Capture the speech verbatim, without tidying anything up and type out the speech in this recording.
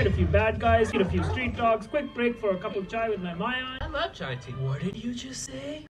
fight a few bad guys, get a few street dogs, quick break for a cup of chai with my Maya. I love chai tea. What did you just say?